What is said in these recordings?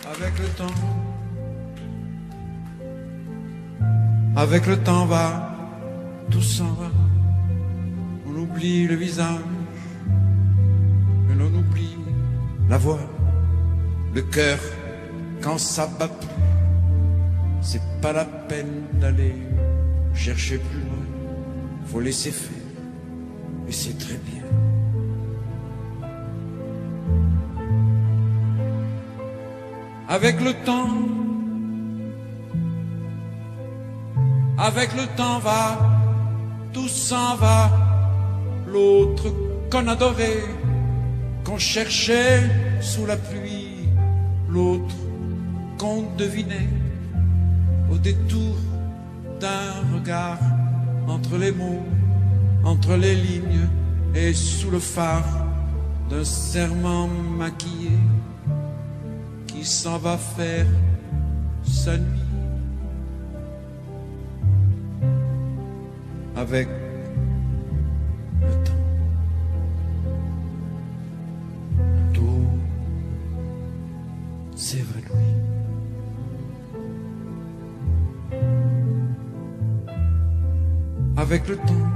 Avec le temps va, tout s'en va. On oublie le visage, et l'on oublie la voix, le cœur quand ça bat plus. C'est pas la peine d'aller chercher plus loin. Faut laisser faire, et c'est très bien. Avec le temps va, tout s'en va. L'autre qu'on adorait, qu'on cherchait sous la pluie, l'autre qu'on devinait au détour d'un regard, entre les mots, entre les lignes et sous le phare d'un serment maquillé qui s'en va faire sa nuit. Avec le temps, tout s'évanouit. Avec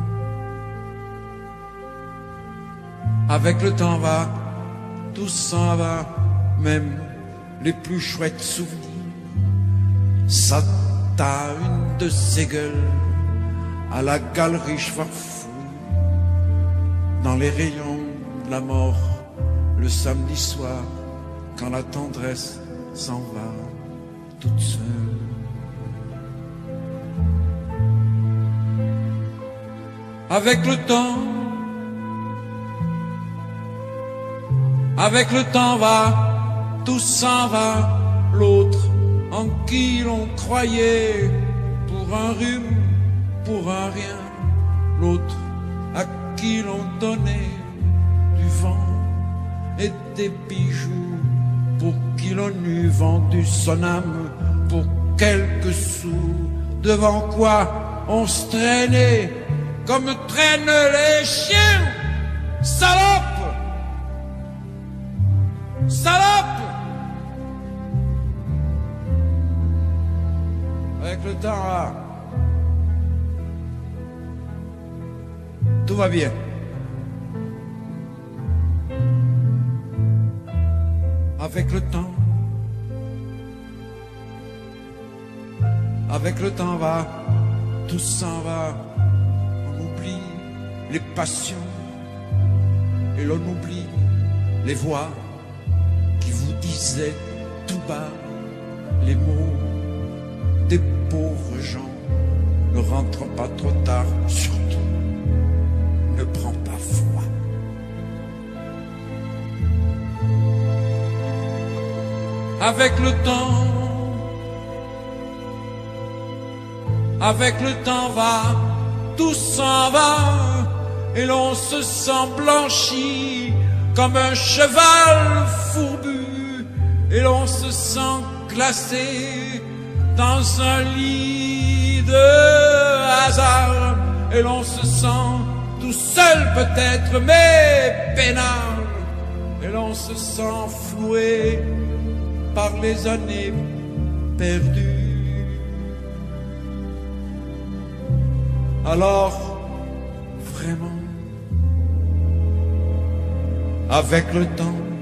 le temps va, tout s'en va, même les plus chouettes souvenirs. Ça t'a une de ces gueules à la galerie Schwarfou, dans les rayons de la mort, le samedi soir, quand la tendresse s'en va toute seule. Avec le temps va, tout s'en va. L'autre en qui l'on croyait pour un rhume, pour un rien, l'autre à qui l'on donnait du vent et des bijoux, pour qui l'on eût vendu son âme pour quelques sous, devant quoi on se traînait comme traînent les chiens. Salope! Salope! Avec le temps là, tout va bien. Avec le temps va, tout s'en va. On oublie les passions et l'on oublie les voix qui vous disaient tout bas les mots des pauvres gens. Ne rentre pas trop tard, surtout ne prends pas froid. Avec le temps va, tout s'en va, et l'on se sent blanchi comme un cheval fourbu, et l'on se sent glacé dans un lit de hasard, et l'on se sent tout seul peut-être, mais peinard, et l'on se sent floué par les années perdues. Alors, vraiment, avec le temps,